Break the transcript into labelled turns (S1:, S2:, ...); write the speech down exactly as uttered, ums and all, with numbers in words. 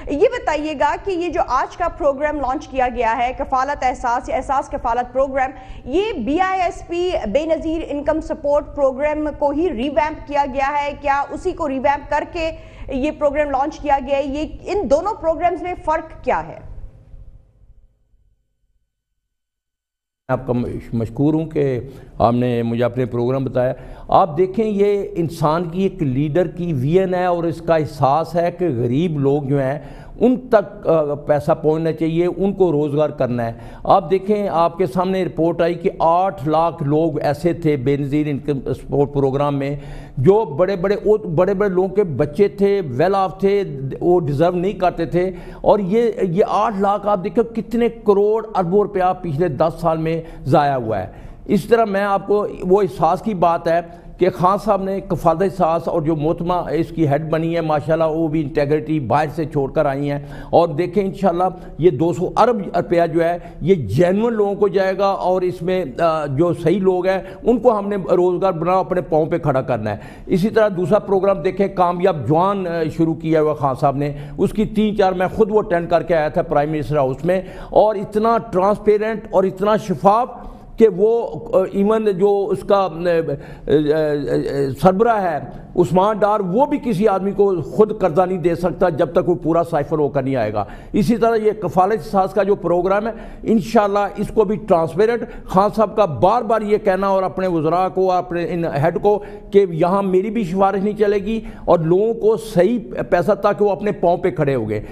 S1: یہ بتائیے گا کہ یہ جو آج کا پروگرام لانچ کیا گیا ہے کفالت احساس یا احساس کفالت پروگرام، یہ بی آئی ایس پی بے نظیر انکم سپورٹ پروگرام کو ہی ریویمپ کیا گیا ہے کیا اسی کو ریویمپ کر کے یہ پروگرام لانچ کیا گیا ہے؟ یہ ان دونوں پروگرامز میں فرق کیا ہے؟
S2: آپ کا مشکور ہوں کہ آپ نے مجھے اپنے پروگرام بتایا۔ آپ دیکھیں یہ انسان کی ایک لیڈر کی ویژن ہے اور اس کا احساس ہے کہ غریب لوگ جو ہیں ان تک پیسہ پہنچنا چاہیے، ان کو روزگار کرنا ہے۔ آپ دیکھیں آپ کے سامنے رپورٹ آئی کہ آٹھ لاکھ لوگ ایسے تھے بے نظیر انکم سپورٹ پروگرام میں جو بڑے بڑے بڑے بڑے لوگوں کے بچے تھے، ویل آف تھے، وہ ڈیزرو نہیں کرتے تھے، اور یہ یہ آٹھ لاکھ آپ دیکھیں کتنے کروڑ اربوں روپیہ پچھلے دس سال میں ضائع ہوا ہے۔ اس طرح میں آپ کو وہ احساس کی بات ہے کہ خان صاحب نے کفالت احساس اور جو محتمہ اس کی ہیڈ بنی ہے ماشاءاللہ وہ بھی انٹیگریٹی باہر سے چھوڑ کر آئی ہیں، اور دیکھیں انشاءاللہ یہ دو سو ارب روپیہ جو ہے یہ جینون لوگوں کو جائے گا، اور اس میں جو صحیح لوگ ہیں ان کو ہم نے روزگار بنا اپنے پاؤں پہ کھڑا کرنا ہے۔ اسی طرح دوسرا پروگرام دیکھیں کامیاب جوان شروع کیا ہوا خان صاحب نے، اس کی تین چار میں خود وہ اٹینڈ کر کے آیا تھا پرائم منسٹر ہاؤس میں، اور اتنا ٹرانسپیرنٹ اور اتنا شفاف کہ وہ ایون جو اس کا سربراہ ہے عثمان ڈار وہ بھی کسی آدمی کو خود قرضہ نہیں دے سکتا جب تک وہ پورا سائفر ہو کر نہیں آئے گا۔ اسی طرح یہ کفالت احساس کا جو پروگرام ہے انشاءاللہ اس کو بھی ٹرانسپیرنٹ خان صاحب کا بار بار یہ کہنا اور اپنے وزراء کو اپنے ان ہیڈ کو کہ یہاں میری بھی سفارش نہیں چلے گی اور لوگوں کو صحیح پیسہ تاکہ وہ اپنے پاؤں پہ کھڑے ہو گئے۔